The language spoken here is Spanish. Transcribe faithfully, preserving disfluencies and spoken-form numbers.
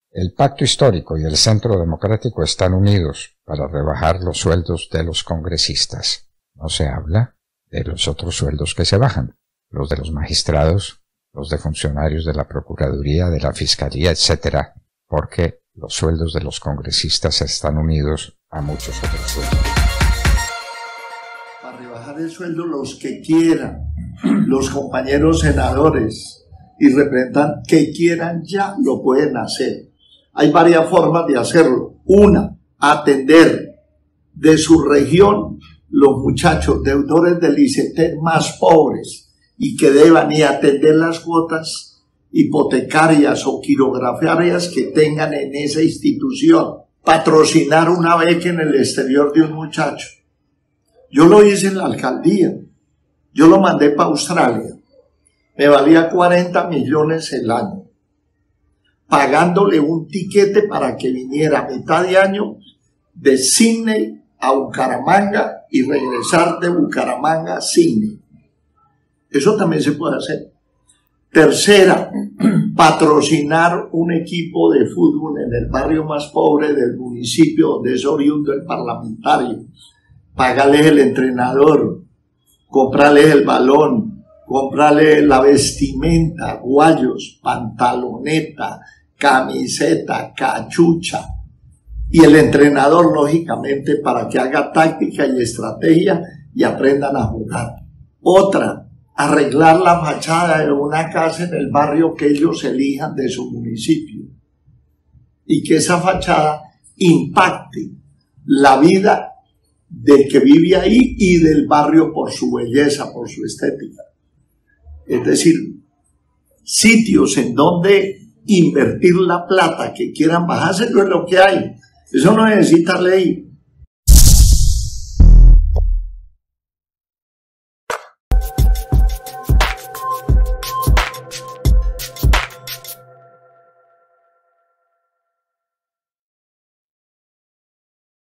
El Pacto Histórico y el Centro Democrático están unidos para rebajar los sueldos de los congresistas. No se habla de los otros sueldos que se bajan, los de los magistrados, los de funcionarios de la Procuraduría, de la Fiscalía, etcétera, porque los sueldos de los congresistas están unidos a muchos otros sueldos. Para rebajar el sueldo los que quieran, los compañeros senadores y representantes que quieran ya lo pueden hacer. Hay varias formas de hacerlo. Una, atender de su región los muchachos deudores del I C E T E más pobres y que deban y atender las cuotas hipotecarias o quirografiarias que tengan en esa institución. Patrocinar una beca en el exterior de un muchacho. Yo lo hice en la alcaldía. Yo lo mandé para Australia. Me valía cuarenta millones el año. Pagándole un tiquete para que viniera a mitad de año de Sydney a Bucaramanga y regresar de Bucaramanga a Sydney. Eso también se puede hacer. Tercera, patrocinar un equipo de fútbol en el barrio más pobre del municipio donde es oriundo el parlamentario. Pagarles el entrenador, comprarles el balón, comprarles la vestimenta, guayos, pantaloneta, camiseta, cachucha, y el entrenador, lógicamente, para que haga táctica y estrategia y aprendan a jugar. Otra, arreglar la fachada de una casa en el barrio que ellos elijan de su municipio y que esa fachada impacte la vida del que vive ahí y del barrio por su belleza, por su estética. Es decir, sitios en donde invertir la plata que quieran bajarse no es lo que hay. Eso no necesita ley.